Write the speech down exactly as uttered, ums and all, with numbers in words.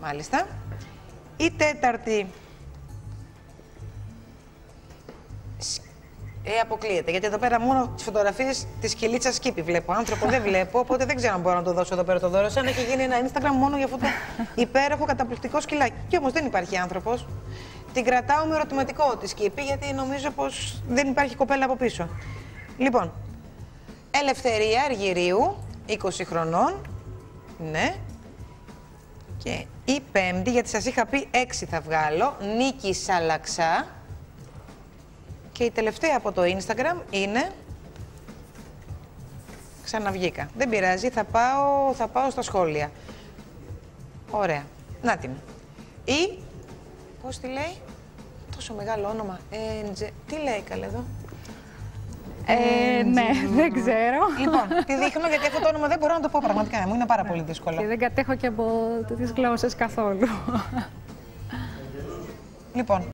Μάλιστα. Η τέταρτη ε, αποκλείεται, γιατί εδώ πέρα μόνο τις φωτογραφίες της Κιλίτσας Σκύπη βλέπω. Άνθρωπο δεν βλέπω, οπότε δεν ξέρω αν μπορώ να το δώσω εδώ πέρα το δώρο. Σαν έχει γίνει ένα Instagram μόνο για αυτό το υπέροχο καταπληκτικό σκυλάκι. Και όμως δεν υπάρχει άνθρωπος. Την κρατάω με ερωτηματικό τη Σκύπη, γιατί νομίζω πως δεν υπάρχει κοπέλα από πίσω. Λοιπόν, Ελευθερία Αργυρίου, είκοσι χρονών. Ναι. Και η πέμπτη, γιατί σας είχα πει έξι θα βγάλω, Νίκη Σαλαξά. Και η τελευταία από το Instagram είναι... Ξαναβγήκα. Δεν πειράζει, θα πάω, θα πάω στα σχόλια. Ωραία. Να την. Η... Πώς τη λέει? Τόσο μεγάλο όνομα. Εντζε... Τι λέει καλέ εδώ? Ε, ναι, δεν ξέρω. Λοιπόν, τη δείχνω γιατί αυτό το όνομα δεν μπορώ να το πω πραγματικά. Μου είναι πάρα πολύ δύσκολο. Και δεν κατέχω και από τις γλώσσες καθόλου. Λοιπόν,